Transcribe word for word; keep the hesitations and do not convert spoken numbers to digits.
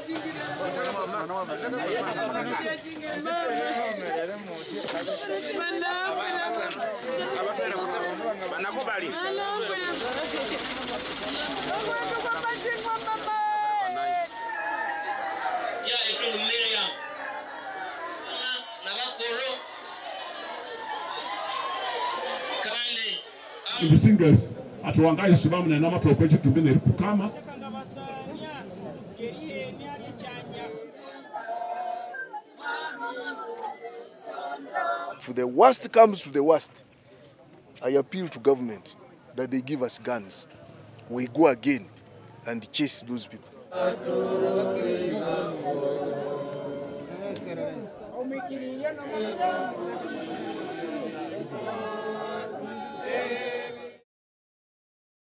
The singers at Wangai Shibam and Nama to approach to be the Pukama. If the worst comes to the worst, I appeal to government that they give us guns. We go again and chase those people.